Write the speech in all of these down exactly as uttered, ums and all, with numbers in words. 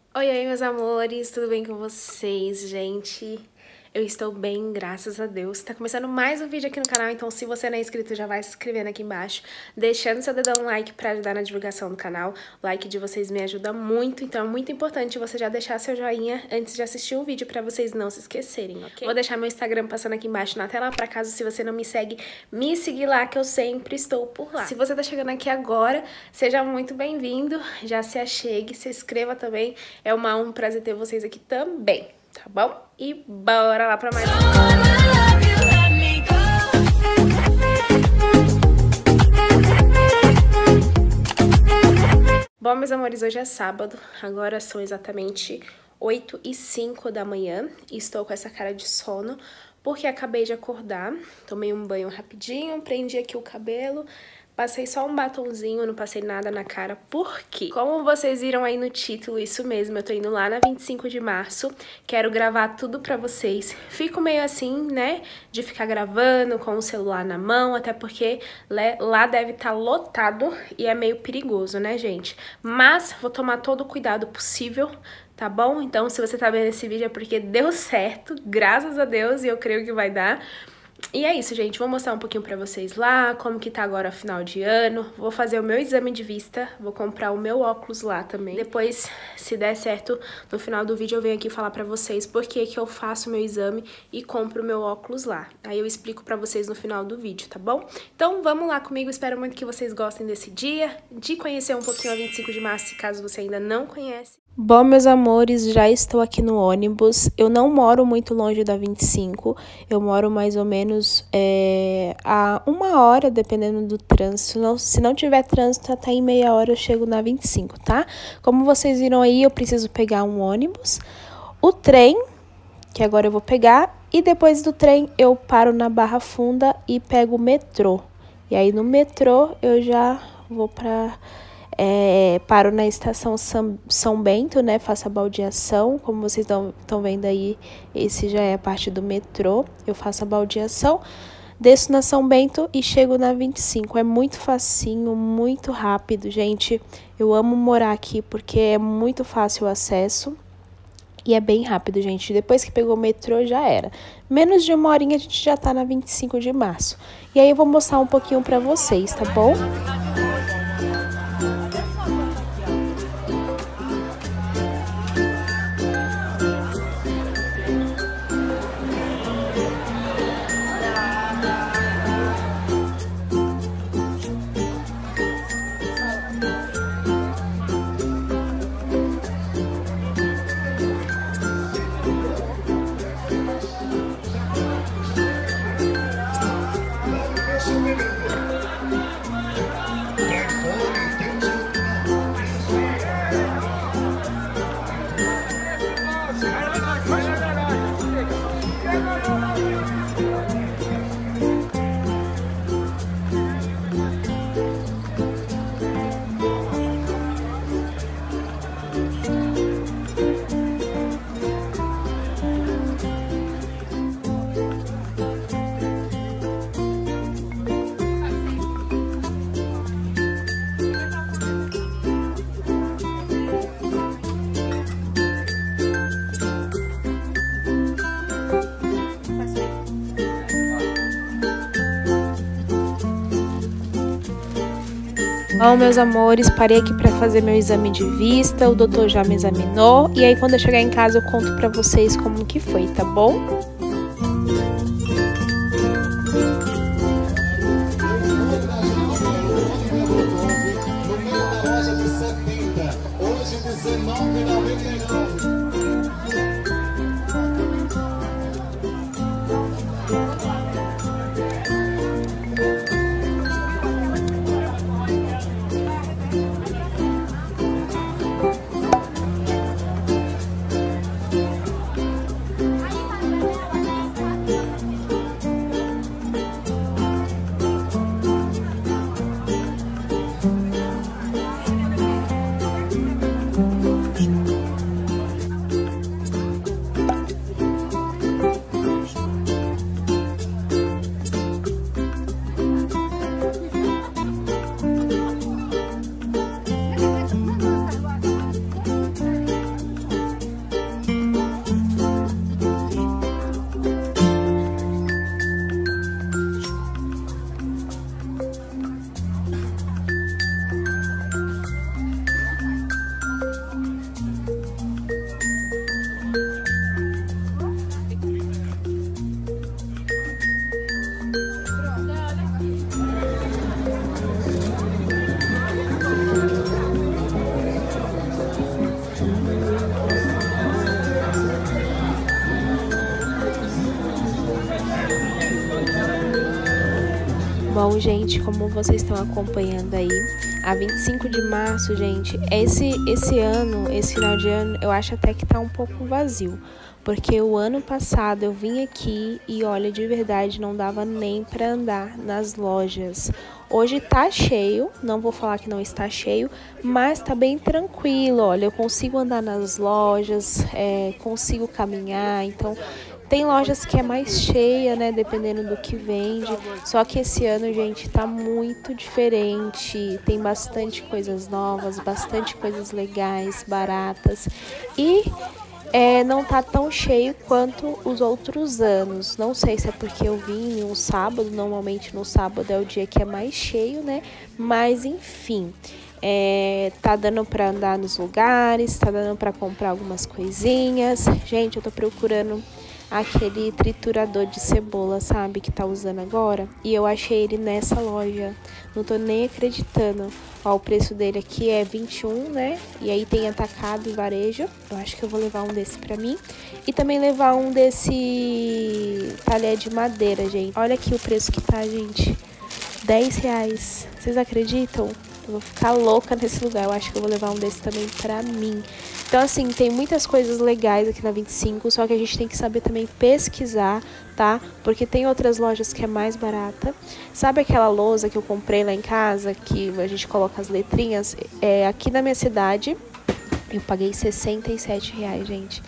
Oi, oi, meus amores, tudo bem com vocês, gente? Eu estou bem, graças a Deus. Tá começando mais um vídeo aqui no canal, então se você não é inscrito, já vai se inscrevendo aqui embaixo, deixando seu dedão no like pra ajudar na divulgação do canal. O like de vocês me ajuda muito, então é muito importante você já deixar seu joinha antes de assistir o vídeo pra vocês não se esquecerem, ok? Vou deixar meu Instagram passando aqui embaixo na tela, pra caso se você não me segue, me seguir lá, que eu sempre estou por lá. Se você tá chegando aqui agora, seja muito bem-vindo, já se achegue, se inscreva também, é uma honra, um prazer ter vocês aqui também. Tá bom? E bora lá pra mais um. Bom, meus amores, hoje é sábado, agora são exatamente oito e cinco da manhã e estou com essa cara de sono porque acabei de acordar, tomei um banho rapidinho, prendi aqui o cabelo, passei só um batonzinho, não passei nada na cara, porque, como vocês viram aí no título, isso mesmo, eu tô indo lá na vinte e cinco de março, quero gravar tudo pra vocês. Fico meio assim, né, de ficar gravando com o celular na mão, até porque lá deve estar lotado e é meio perigoso, né, gente? Mas vou tomar todo o cuidado possível, tá bom? Então, se você tá vendo esse vídeo é porque deu certo, graças a Deus, e eu creio que vai dar. E é isso, gente, vou mostrar um pouquinho pra vocês lá, como que tá agora final de ano, vou fazer o meu exame de vista, vou comprar o meu óculos lá também. Depois, se der certo, no final do vídeo eu venho aqui falar pra vocês por que que eu faço o meu exame e compro o meu óculos lá. Aí eu explico pra vocês no final do vídeo, tá bom? Então vamos lá comigo, espero muito que vocês gostem desse dia, de conhecer um pouquinho a vinte e cinco de março, caso você ainda não conhece. Bom, meus amores, já estou aqui no ônibus. Eu não moro muito longe da vinte e cinco, eu moro mais ou menos é, a uma hora, dependendo do trânsito. Não, se não tiver trânsito, até em meia hora eu chego na vinte e cinco, tá? Como vocês viram aí, eu preciso pegar um ônibus, o trem, que agora eu vou pegar, e depois do trem eu paro na Barra Funda e pego o metrô. E aí no metrô eu já vou pra... É, paro na estação São, São Bento, né, faço a baldeação, como vocês estão vendo aí, esse já é a parte do metrô, eu faço a baldeação, desço na São Bento e chego na vinte e cinco, é muito facinho, muito rápido, gente, eu amo morar aqui porque é muito fácil o acesso e é bem rápido, gente, depois que pegou o metrô já era, menos de uma horinha a gente já tá na vinte e cinco de março, e aí eu vou mostrar um pouquinho pra vocês, tá bom? Bom, meus amores, parei aqui para fazer meu exame de vista, o doutor já me examinou, e aí quando eu chegar em casa eu conto para vocês como que foi, tá bom? Bom, gente, como vocês estão acompanhando aí, a vinte e cinco de março, gente, esse, esse ano, esse final de ano, eu acho até que tá um pouco vazio. Porque o ano passado eu vim aqui e olha, de verdade, não dava nem para andar nas lojas. Hoje tá cheio, não vou falar que não está cheio, mas tá bem tranquilo. Olha, eu consigo andar nas lojas, é, consigo caminhar, então tem lojas que é mais cheia, né, dependendo do que vende. Só que esse ano, gente, tá muito diferente. Tem bastante coisas novas, bastante coisas legais, baratas e É, não tá tão cheio quanto os outros anos. Não sei se é porque eu vim um sábado, normalmente no sábado é o dia que é mais cheio, né? Mas enfim, é, tá dando pra andar nos lugares, tá dando pra comprar algumas coisinhas. Gente, eu tô procurando aquele triturador de cebola, sabe, que tá usando agora. E eu achei ele nessa loja. Não tô nem acreditando. Ó, o preço dele aqui é vinte e um, né? E aí tem atacado e varejo. Eu acho que eu vou levar um desse pra mim. E também levar um desse talher de madeira, gente. Olha aqui o preço que tá, gente. dez reais. Vocês acreditam? Eu vou ficar louca nesse lugar. Eu acho que eu vou levar um desse também pra mim. Então, assim, tem muitas coisas legais aqui na vinte e cinco, só que a gente tem que saber também pesquisar, tá? Porque tem outras lojas que é mais barata. Sabe aquela lousa que eu comprei lá em casa, que a gente coloca as letrinhas? É, aqui na minha cidade, eu paguei sessenta e sete reais, gente.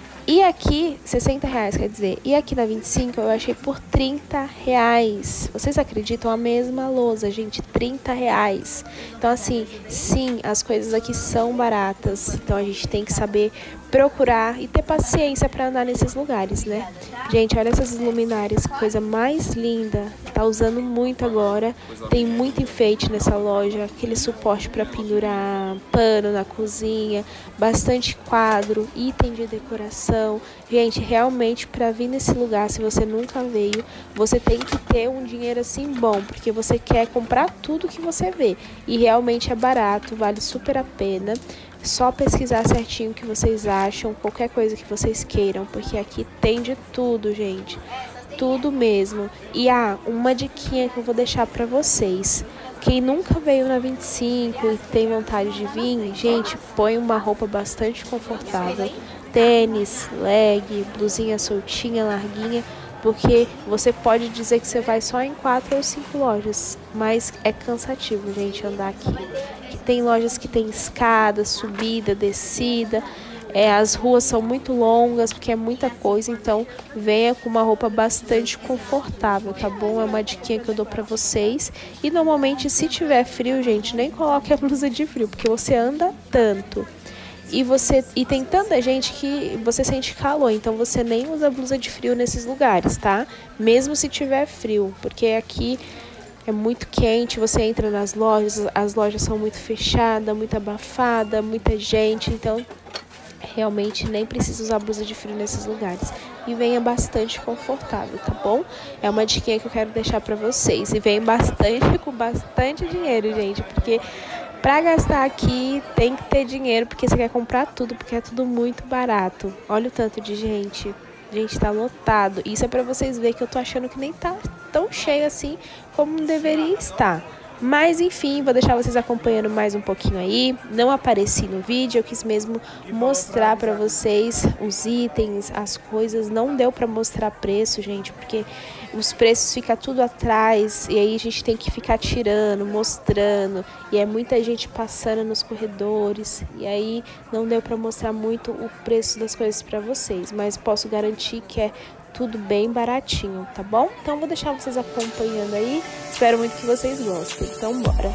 E aqui, sessenta reais, quer dizer, e aqui na vinte e cinco eu achei por trinta reais. Vocês acreditam? A mesma lousa, gente, trinta reais. Então, assim, sim, as coisas aqui são baratas. Então, a gente tem que saber procurar e ter paciência para andar nesses lugares, né? Gente, olha essas luminárias, que coisa mais linda. Tá usando muito agora. Tem muito enfeite nessa loja, aquele suporte para pendurar pano na cozinha, bastante quadro, item de decoração. Gente, realmente para vir nesse lugar, se você nunca veio, você tem que ter um dinheiro assim bom, porque você quer comprar tudo que você vê. E realmente é barato, vale super a pena. Só pesquisar certinho o que vocês acham, qualquer coisa que vocês queiram, porque aqui tem de tudo, gente. Tudo mesmo. E ah, uma diquinha que eu vou deixar pra vocês. Quem nunca veio na vinte e cinco e tem vontade de vir, gente, põe uma roupa bastante confortável. Tênis, leg, blusinha soltinha, larguinha. Porque você pode dizer que você vai só em quatro ou cinco lojas, mas é cansativo, gente, andar aqui. Tem lojas que tem escada, subida, descida, é, as ruas são muito longas, porque é muita coisa, então venha com uma roupa bastante confortável, tá bom? É uma diquinha que eu dou pra vocês. E normalmente, se tiver frio, gente, nem coloque a blusa de frio, porque você anda tanto. E, você, e tem tanta gente que você sente calor, então você nem usa blusa de frio nesses lugares, tá? Mesmo se tiver frio, porque aqui é muito quente, você entra nas lojas, as lojas são muito fechadas, muito abafada, muita gente, então realmente nem precisa usar blusa de frio nesses lugares. E venha bastante confortável, tá bom? É uma dica que eu quero deixar pra vocês. E venha bastante, com bastante dinheiro, gente, porque pra gastar aqui tem que ter dinheiro, porque você quer comprar tudo, porque é tudo muito barato. Olha o tanto de gente. Gente, tá lotado. Isso é pra vocês verem que eu tô achando que nem tá tão cheio assim como deveria estar. Mas enfim, vou deixar vocês acompanhando mais um pouquinho aí. Não apareci no vídeo, eu quis mesmo mostrar pra vocês os itens, as coisas. Não deu pra mostrar preço, gente, porque os preços ficam tudo atrás. E aí a gente tem que ficar tirando, mostrando. E é muita gente passando nos corredores. E aí não deu pra mostrar muito o preço das coisas pra vocês. Mas posso garantir que é tudo bem baratinho, tá bom? Então vou deixar vocês acompanhando aí. Espero muito que vocês gostem. Então bora!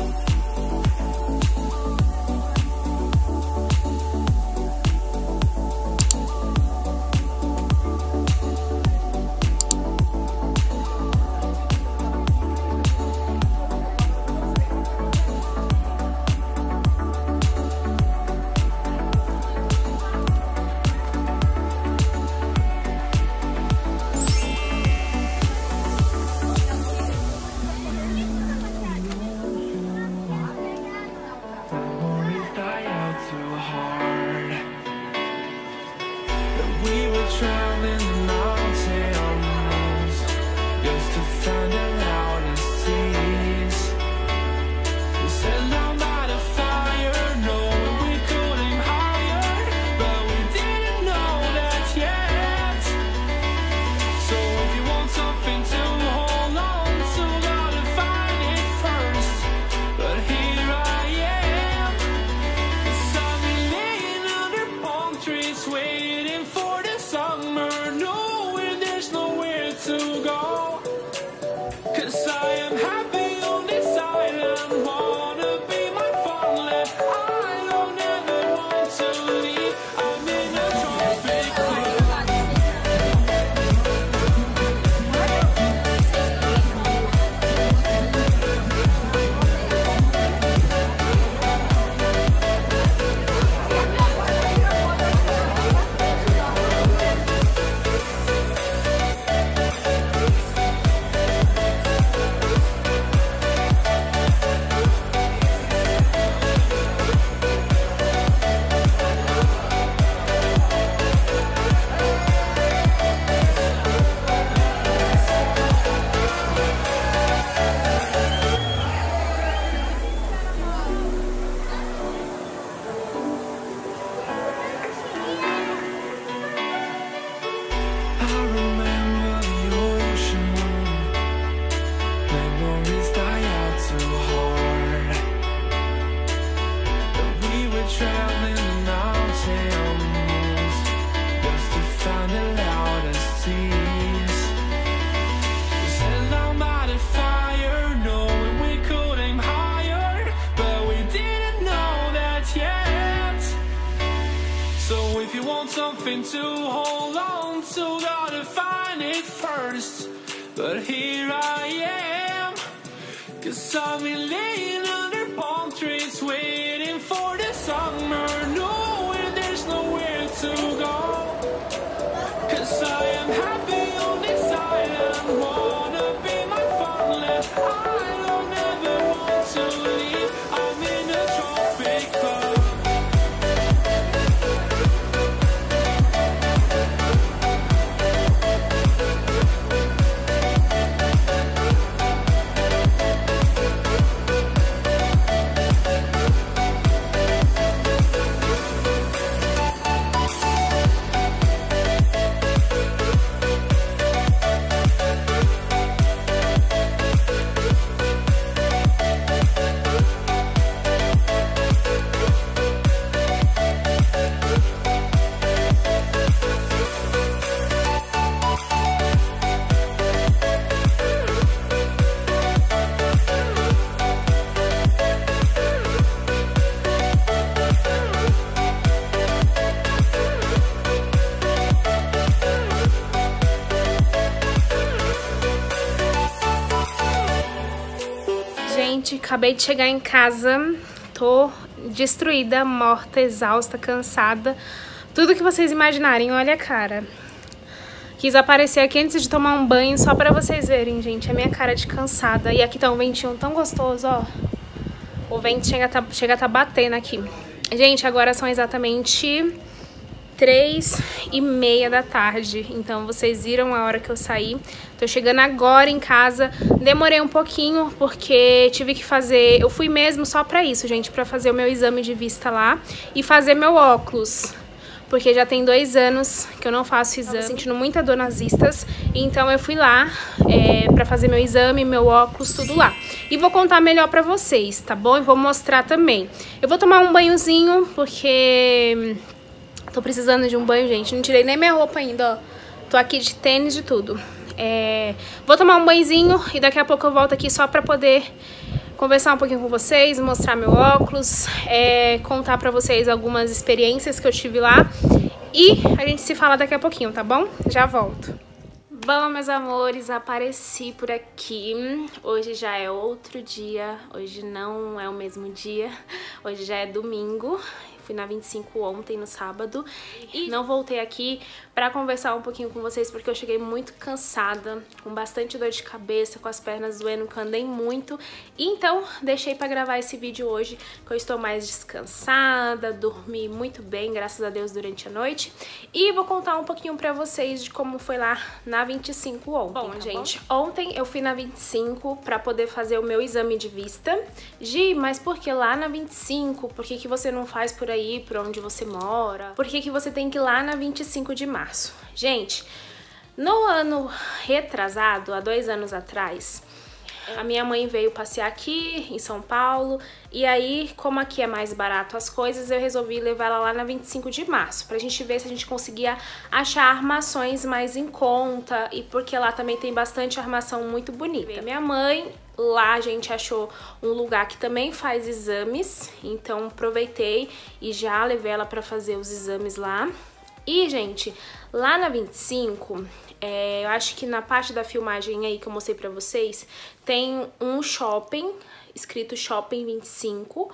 if you want something to hold on to, gotta find it first. But here I am, 'cause I've been laying under palm trees, waiting for the summer, knowing there's nowhere to go. 'Cause I am happy on this island, wanna be my farmland. I don't ever want to leave, I'm in a tropic club. Gente, acabei de chegar em casa, tô destruída, morta, exausta, cansada, tudo que vocês imaginarem, olha a cara. Quis aparecer aqui antes de tomar um banho só pra vocês verem, gente, a minha cara de cansada. E aqui tá um ventinho tão gostoso, ó. O vento chega a tá, chega a tá batendo aqui. Gente, agora são exatamente três e meia da tarde, então vocês viram a hora que eu saí. Tô chegando agora em casa, demorei um pouquinho porque tive que fazer, eu fui mesmo só pra isso, gente, pra fazer o meu exame de vista lá e fazer meu óculos, porque já tem dois anos que eu não faço exame. Tava sentindo muita dor nas vistas, então eu fui lá é, pra fazer meu exame, meu óculos, tudo lá. E vou contar melhor pra vocês, tá bom? E vou mostrar também. Eu vou tomar um banhozinho, porque tô precisando de um banho, gente. Não tirei nem minha roupa ainda, ó. Tô aqui de tênis, de tudo. É... Vou tomar um banhozinho e daqui a pouco eu volto aqui só pra poder conversar um pouquinho com vocês, mostrar meu óculos, é... contar pra vocês algumas experiências que eu tive lá. E a gente se fala daqui a pouquinho, tá bom? Já volto. Bom, meus amores, apareci por aqui. Hoje já é outro dia, hoje não é o mesmo dia, hoje já é domingo. Fui na vinte e cinco ontem, no sábado, e não voltei aqui pra conversar um pouquinho com vocês porque eu cheguei muito cansada, com bastante dor de cabeça, com as pernas doendo, que eu andei muito. E então, deixei pra gravar esse vídeo hoje, que eu estou mais descansada, dormi muito bem, graças a Deus, durante a noite. E vou contar um pouquinho pra vocês de como foi lá na vinte e cinco ontem. Bom, tá gente, bom? Ontem eu fui na vinte e cinco pra poder fazer o meu exame de vista. Gi, mas por que lá na vinte e cinco? Por que que você não faz por aí, por onde você mora? Por que que você tem que ir lá na vinte e cinco de março? Gente, no ano retrasado, há dois anos atrás, a minha mãe veio passear aqui em São Paulo, e aí, como aqui é mais barato as coisas, eu resolvi levar ela lá na vinte e cinco de março, pra gente ver se a gente conseguia achar armações mais em conta, e porque lá também tem bastante armação muito bonita. Minha mãe, lá a gente achou um lugar que também faz exames, então aproveitei e já levei ela pra fazer os exames lá. E, gente, lá na vinte e cinco, é, eu acho que na parte da filmagem aí que eu mostrei pra vocês, tem um shopping, escrito Shopping vinte e cinco.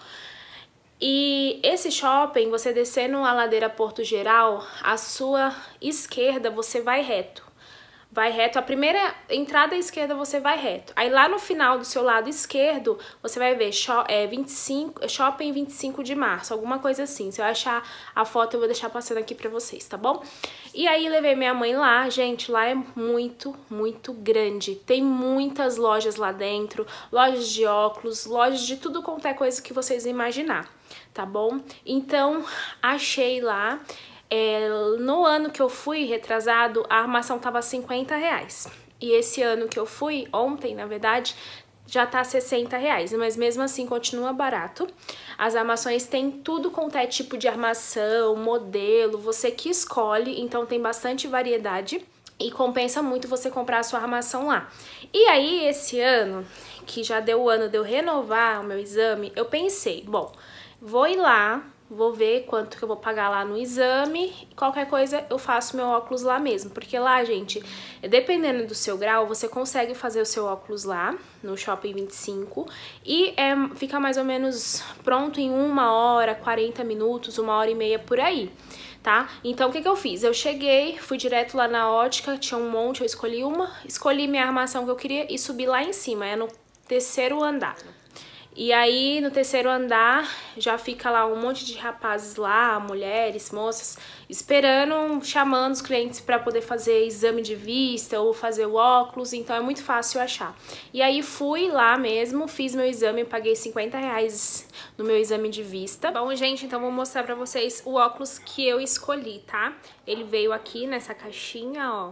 E esse shopping, você descendo a ladeira Porto Geral, à sua esquerda você vai reto. Vai reto, a primeira entrada à esquerda você vai reto. Aí lá no final do seu lado esquerdo, você vai ver é, vinte e cinco, Shopping vinte e cinco de março, alguma coisa assim. Se eu achar a foto, eu vou deixar passando aqui pra vocês, tá bom? E aí levei minha mãe lá, gente, lá é muito, muito grande. Tem muitas lojas lá dentro, lojas de óculos, lojas de tudo quanto é coisa que vocês imaginar, tá bom? Então, achei lá. É, no ano que eu fui, retrasado, a armação tava cinquenta reais. E esse ano que eu fui, ontem, na verdade, já tá sessenta reais. Mas mesmo assim, continua barato. As armações têm tudo quanto é tipo de armação, modelo, você que escolhe. Então tem bastante variedade e compensa muito você comprar a sua armação lá. E aí, esse ano, que já deu o ano de eu renovar o meu exame, eu pensei, bom, vou ir lá vou ver quanto que eu vou pagar lá no exame. Qualquer coisa eu faço meu óculos lá mesmo, porque lá, gente, dependendo do seu grau, você consegue fazer o seu óculos lá no Shopping vinte e cinco e é, fica mais ou menos pronto em uma hora, quarenta minutos, uma hora e meia por aí. Tá? Então, o que que eu fiz? Eu cheguei, fui direto lá na ótica, tinha um monte, eu escolhi uma, escolhi minha armação que eu queria e subi lá em cima, é no terceiro andar. E aí, no terceiro andar, já fica lá um monte de rapazes lá, mulheres, moças, esperando, chamando os clientes para poder fazer exame de vista ou fazer o óculos, então é muito fácil achar. E aí, fui lá mesmo, fiz meu exame, paguei cinquenta reais no meu exame de vista. Bom, gente, então vou mostrar pra vocês o óculos que eu escolhi, tá? Ele veio aqui nessa caixinha, ó.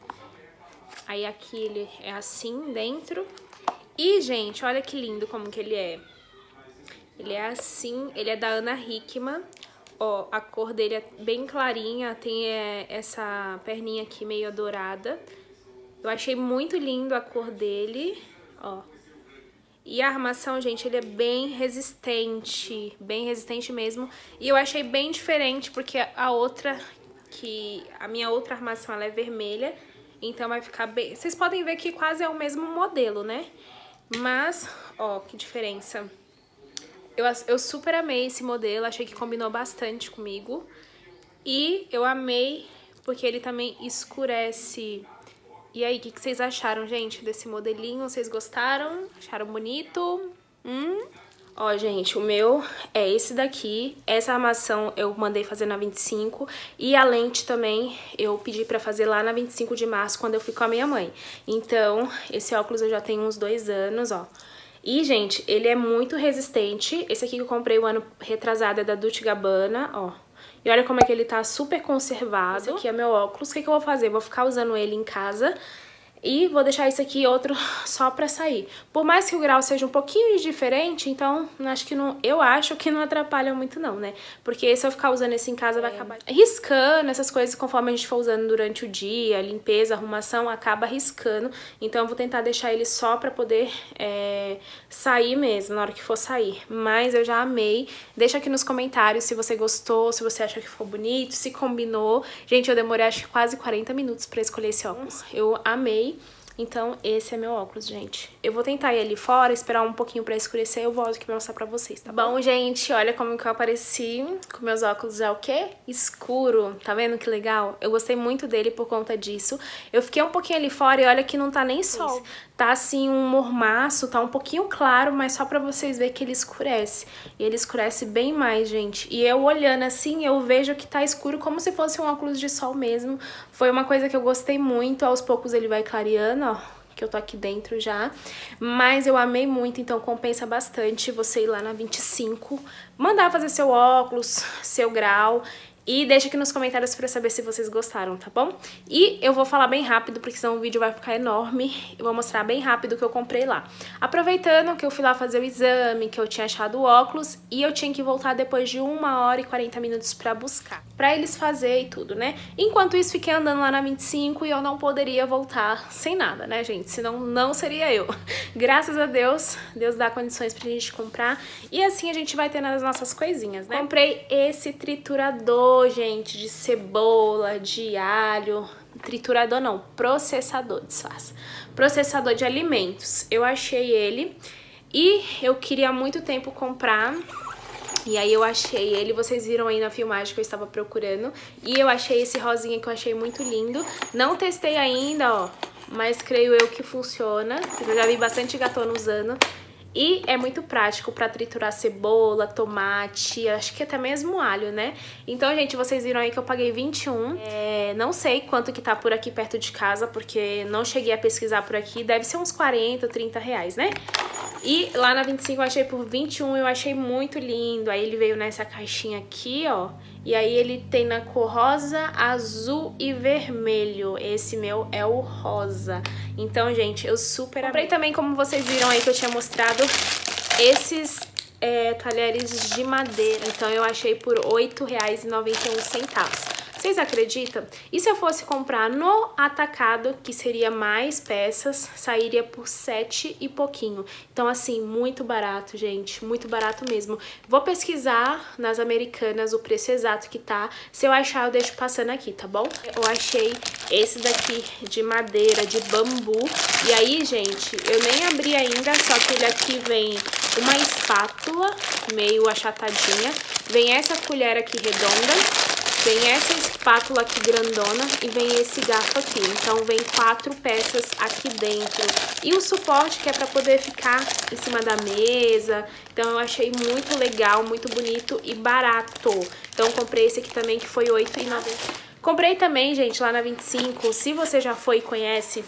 Aí aqui ele é assim, dentro. E, gente, olha que lindo como que ele é. Ele é assim, ele é da Ana Hickman. Ó, a cor dele é bem clarinha, tem é, essa perninha aqui meio dourada. Eu achei muito lindo a cor dele, ó. E a armação, gente, ele é bem resistente, bem resistente mesmo. E eu achei bem diferente, porque a outra, que a minha outra armação, ela é vermelha. Então vai ficar bem... Vocês podem ver que quase é o mesmo modelo, né? Mas, ó, que diferença. Eu, eu super amei esse modelo, achei que combinou bastante comigo. E eu amei porque ele também escurece. E aí, o que, que vocês acharam, gente, desse modelinho? Vocês gostaram? Acharam bonito? Hum? Ó, gente, o meu é esse daqui. Essa armação eu mandei fazer na vinte e cinco. E a lente também eu pedi pra fazer lá na vinte e cinco de março, quando eu fui com a minha mãe. Então, esse óculos eu já tenho uns dois anos, ó. E, gente, ele é muito resistente. Esse aqui que eu comprei o ano retrasado é da Dolce and Gabbana, ó. E olha como é que ele tá super conservado. Esse aqui é meu óculos. O que que eu vou fazer? Vou ficar usando ele em casa. E vou deixar esse aqui outro só pra sair. Por mais que o grau seja um pouquinho diferente, então acho que não, eu acho que não atrapalha muito não, né? Porque se eu ficar usando esse em casa, é. vai acabar riscando essas coisas conforme a gente for usando durante o dia, limpeza, arrumação, acaba riscando. Então eu vou tentar deixar ele só pra poder é, sair mesmo, na hora que for sair. Mas eu já amei. Deixa aqui nos comentários se você gostou, se você acha que ficou bonito, se combinou. Gente, eu demorei acho que quase quarenta minutos pra escolher esse óculos. Eu amei. Então, esse é meu óculos, gente. Eu vou tentar ir ali fora, esperar um pouquinho pra escurecer e eu volto aqui pra mostrar pra vocês, tá bom? Bom, gente, olha como que eu apareci com meus óculos já o quê? Escuro. Tá vendo que legal? Eu gostei muito dele por conta disso. Eu fiquei um pouquinho ali fora e olha que não tá nem sol. Tá assim um mormaço, tá um pouquinho claro, mas só pra vocês verem que ele escurece. E ele escurece bem mais, gente. E eu olhando assim, eu vejo que tá escuro como se fosse um óculos de sol mesmo. Foi uma coisa que eu gostei muito. Aos poucos ele vai clareando, ó, que eu tô aqui dentro já. Mas eu amei muito, então compensa bastante você ir lá na vinte e cinco, mandar fazer seu óculos, seu grau. E deixa aqui nos comentários pra saber se vocês gostaram, tá bom? E eu vou falar bem rápido, porque senão o vídeo vai ficar enorme. Eu vou mostrar bem rápido o que eu comprei lá. Aproveitando que eu fui lá fazer o exame, que eu tinha achado o óculos, e eu tinha que voltar depois de uma hora e quarenta minutos pra buscar. Pra eles fazer e tudo, né? Enquanto isso, fiquei andando lá na vinte e cinco e eu não poderia voltar sem nada, né, gente? Senão não seria eu. Graças a Deus, Deus dá condições pra gente comprar. E assim a gente vai tendo as nossas coisinhas, né? Comprei esse triturador, gente, de cebola, de alho, triturador não, processador, disfarça, processador de alimentos. Eu achei ele e eu queria há muito tempo comprar, e aí eu achei ele, vocês viram aí na filmagem que eu estava procurando, e eu achei esse rosinha que eu achei muito lindo. Não testei ainda, ó, mas creio eu que funciona, eu já vi bastante gatona usando. E é muito prático pra triturar cebola, tomate, acho que até mesmo alho, né? Então, gente, vocês viram aí que eu paguei vinte e um. É, não sei quanto que tá por aqui perto de casa, porque não cheguei a pesquisar por aqui. Deve ser uns quarenta, trinta reais, né? E lá na vinte e cinco eu achei por vinte e um, eu achei muito lindo. Aí ele veio nessa caixinha aqui, ó. E aí ele tem na cor rosa, azul e vermelho. Esse meu é o rosa. Então, gente, eu super amei. Comprei também, como vocês viram aí que eu tinha mostrado, esses é, talheres de madeira. Então eu achei por oito reais e noventa e um centavos. Vocês acreditam? E se eu fosse comprar no atacado, que seria mais peças, sairia por sete e pouquinho. Então, assim, muito barato, gente. Muito barato mesmo. Vou pesquisar nas Americanas o preço exato que tá. Se eu achar, eu deixo passando aqui, tá bom? Eu achei esse daqui de madeira, de bambu. E aí, gente, eu nem abri ainda, só que ele aqui vem uma espátula meio achatadinha. Vem essa colher aqui redonda. Vem essa espátula aqui grandona e vem esse garfo aqui. Então, vem quatro peças aqui dentro. E o suporte que é pra poder ficar em cima da mesa. Então, eu achei muito legal, muito bonito e barato. Então, comprei esse aqui também, que foi oito reais e noventa centavos. Comprei também, gente, lá na vinte e cinco. Se você já foi e conhece,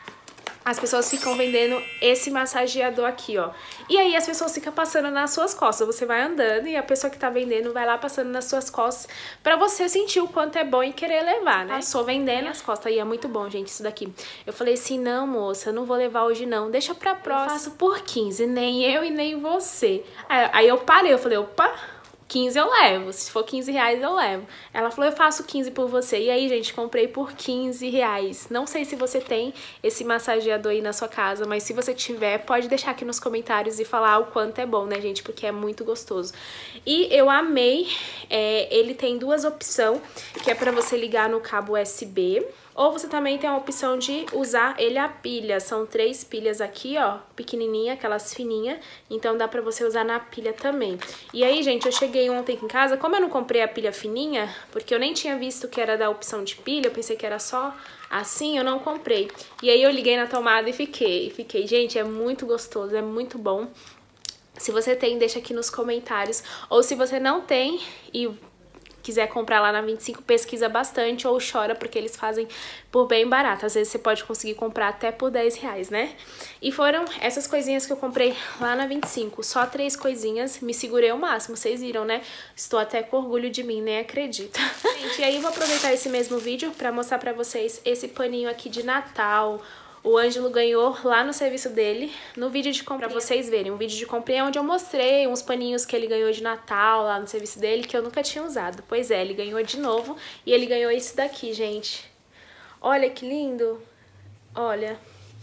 as pessoas ficam vendendo esse massageador aqui, ó. E aí as pessoas ficam passando nas suas costas. Você vai andando e a pessoa que tá vendendo vai lá passando nas suas costas pra você sentir o quanto é bom e querer levar, né? Passou vendendo as costas e é muito bom, gente, isso daqui. Eu falei assim, não, moça, eu não vou levar hoje não. Deixa pra próxima. Eu faço por quinze, nem eu e nem você. Aí eu parei, eu falei, opa... quinze eu levo, se for quinze reais eu levo. Ela falou, eu faço quinze por você. E aí, gente, comprei por quinze reais. Não sei se você tem esse massageador aí na sua casa, mas se você tiver, pode deixar aqui nos comentários e falar o quanto é bom, né, gente? Porque é muito gostoso. E eu amei, é, ele tem duas opções, que é pra você ligar no cabo U S B, ou você também tem a opção de usar ele a pilha. São três pilhas aqui, ó, pequenininha, aquelas fininhas. Então dá pra você usar na pilha também. E aí, gente, eu cheguei ontem aqui em casa. Como eu não comprei a pilha fininha, porque eu nem tinha visto que era da opção de pilha, eu pensei que era só assim, eu não comprei. E aí eu liguei na tomada e fiquei. Fiquei, gente, é muito gostoso, é muito bom. Se você tem, deixa aqui nos comentários. Ou se você não tem e quiser comprar lá na vinte e cinco, pesquisa bastante ou chora, porque eles fazem por bem barato. Às vezes você pode conseguir comprar até por dez reais, né? E foram essas coisinhas que eu comprei lá na vinte e cinco. Só três coisinhas, me segurei ao máximo, vocês viram, né? Estou até com orgulho de mim, nem acredito. Gente, e aí eu vou aproveitar esse mesmo vídeo pra mostrar pra vocês esse paninho aqui de Natal. O Ângelo ganhou lá no serviço dele, no vídeo de compra, pra vocês verem. Um vídeo de compra onde eu mostrei uns paninhos que ele ganhou de Natal lá no serviço dele, que eu nunca tinha usado. Pois é, ele ganhou de novo e ele ganhou esse daqui, gente. Olha que lindo. Olha.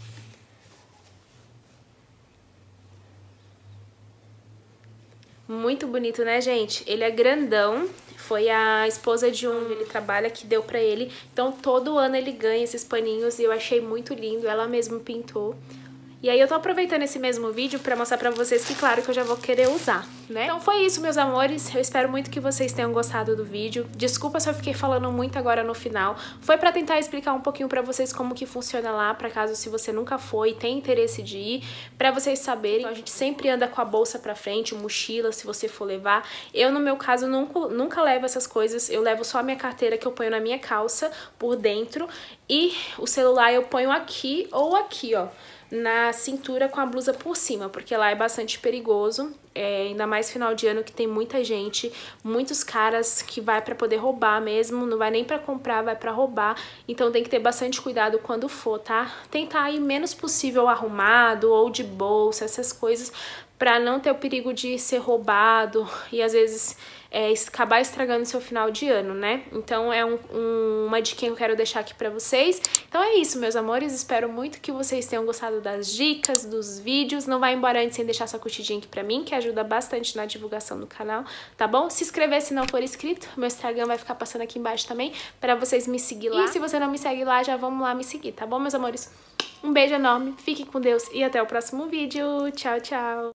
Muito bonito, né, gente? Ele é grandão. Foi a esposa de um ele trabalha que deu pra ele. Então todo ano ele ganha esses paninhos e eu achei muito lindo. Ela mesma pintou. E aí eu tô aproveitando esse mesmo vídeo pra mostrar pra vocês que, claro, que eu já vou querer usar, né? Então foi isso, meus amores. Eu espero muito que vocês tenham gostado do vídeo. Desculpa se eu fiquei falando muito agora no final. Foi pra tentar explicar um pouquinho pra vocês como que funciona lá, pra caso se você nunca foi e tem interesse de ir, pra vocês saberem. Então, a gente sempre anda com a bolsa pra frente, mochila, se você for levar. Eu, no meu caso, nunca, nunca levo essas coisas. Eu levo só a minha carteira, que eu ponho na minha calça, por dentro. E o celular eu ponho aqui ou aqui, ó, na cintura com a blusa por cima, porque lá é bastante perigoso, é, ainda mais final de ano que tem muita gente, muitos caras que vai pra poder roubar mesmo, não vai nem pra comprar, vai pra roubar, então tem que ter bastante cuidado quando for, tá? Tentar ir menos possível arrumado ou de bolsa, essas coisas, pra não ter o perigo de ser roubado e às vezes é, acabar estragando seu final de ano, né? Então é um, um, uma dica que eu quero deixar aqui pra vocês. Então é isso, meus amores, espero muito que vocês tenham gostado das dicas, dos vídeos. Não vai embora antes sem deixar sua curtidinha aqui pra mim, que ajuda bastante na divulgação do canal, tá bom? Se inscrever se não for inscrito, meu Instagram vai ficar passando aqui embaixo também, pra vocês me seguir lá. E se você não me segue lá, já vamos lá me seguir, tá bom, meus amores? Um beijo enorme, fiquem com Deus e até o próximo vídeo. Tchau, tchau!